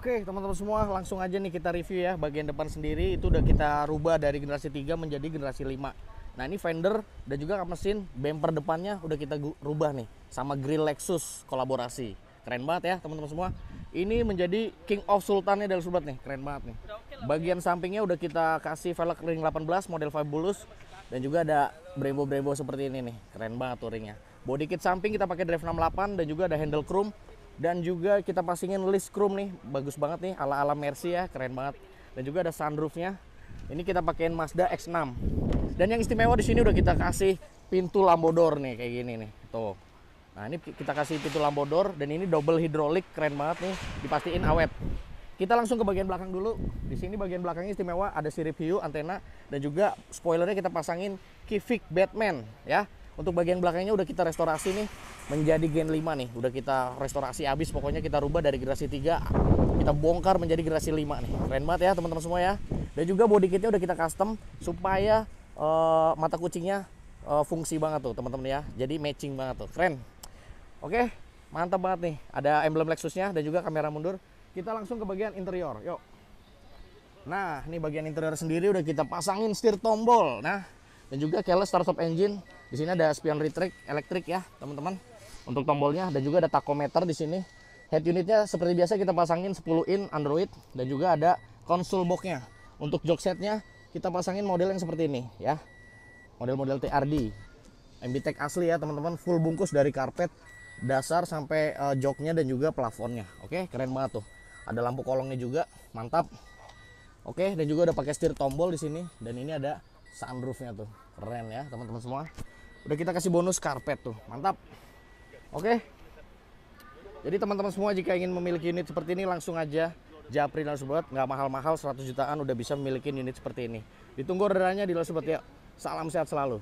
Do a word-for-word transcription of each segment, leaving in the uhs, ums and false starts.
Oke teman-teman semua, langsung aja nih kita review ya. Bagian depan sendiri itu udah kita rubah dari generasi tiga menjadi generasi lima. Nah ini fender dan juga kap mesin, bumper depannya udah kita rubah nih sama grill Lexus kolaborasi. Keren banget ya teman-teman semua. Ini menjadi King of Sultannya dari Sobat nih, keren banget nih. Bagian sampingnya udah kita kasih velg ring delapan belas model Fabulous. Dan juga ada Brembo-Brembo seperti ini nih, keren banget tuh ringnya. Body kit samping kita pakai drive enam puluh delapan dan juga ada handle chrome. Dan juga kita pasingin list chrome nih, bagus banget nih, ala-ala Mercy ya, keren banget. Dan juga ada sunroofnya. Ini kita pakein Mazda X enam. Dan yang istimewa di sini udah kita kasih pintu lambodor nih, kayak gini nih, tuh. Nah ini kita kasih pintu lambodor dan ini double hidrolik, keren banget nih, dipastiin awet. Kita langsung ke bagian belakang dulu. Di sini bagian belakangnya istimewa, ada sirip hiu, antena, dan juga spoilernya kita pasangin Civic Batman ya. Untuk bagian belakangnya udah kita restorasi nih menjadi Gen lima nih. Udah kita restorasi habis, pokoknya kita rubah dari generasi tiga kita bongkar menjadi generasi lima nih. Keren banget ya teman-teman semua ya. Dan juga body kitnya udah kita custom supaya uh, mata kucingnya uh, fungsi banget tuh teman-teman ya. Jadi matching banget tuh, keren. Oke, mantap banget nih. Ada emblem Lexusnya dan juga kamera mundur. Kita langsung ke bagian interior, yuk. Nah, ini bagian interior sendiri udah kita pasangin setir tombol. Nah, dan juga keyless start stop engine. Di sini ada spion retract elektrik ya, teman-teman. Untuk tombolnya dan juga ada tachometer di sini. Head unitnya seperti biasa kita pasangin sepuluh in Android dan juga ada console boxnya. Untuk jok setnya kita pasangin model yang seperti ini ya. Model-model T R D. M B T E C asli ya, teman-teman, full bungkus dari karpet dasar sampai uh, joknya dan juga plafonnya. Oke, keren banget tuh. Ada lampu kolongnya juga, mantap. Oke, dan juga udah pakai setir tombol di sini dan ini ada sunroofnya tuh, keren ya teman-teman semua. Udah kita kasih bonus karpet tuh, mantap. Oke, jadi teman-teman semua jika ingin memiliki unit seperti ini langsung aja japri dan Sobat, nggak mahal-mahal, seratus jutaan udah bisa memiliki unit seperti ini. Ditunggu orderannya di Sobat ya. Salam sehat selalu.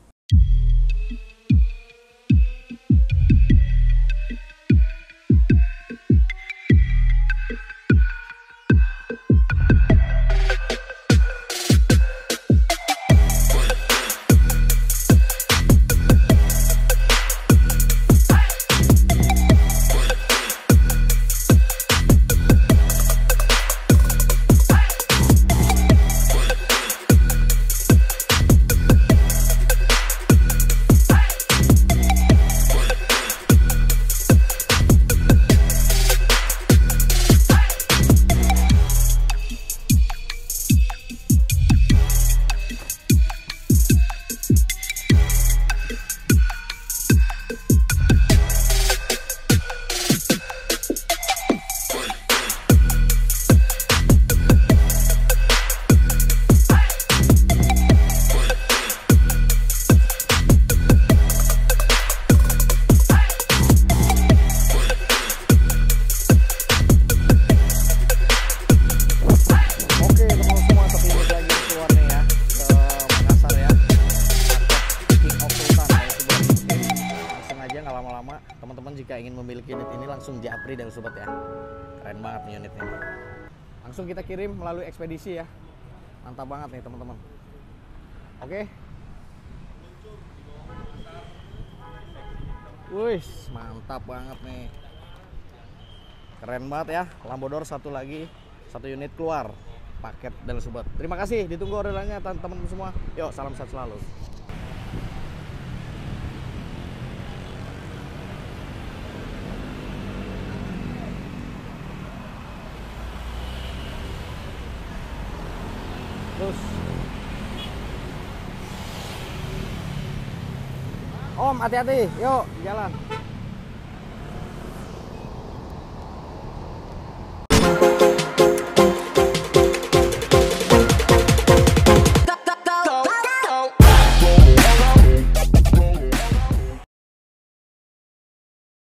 Lama-lama teman-teman jika ingin memiliki unit ini langsung japri dan Sobat ya, keren banget nih unitnya. Langsung kita kirim melalui ekspedisi ya, mantap banget nih teman-teman. Oke, wih mantap banget nih, keren banget ya. Lambodor satu lagi, satu unit keluar paket dan Sobat. Terima kasih, ditunggu orderannya teman-teman semua. Yuk, salam sehat selalu. Terus Om, hati-hati, yuk jalan.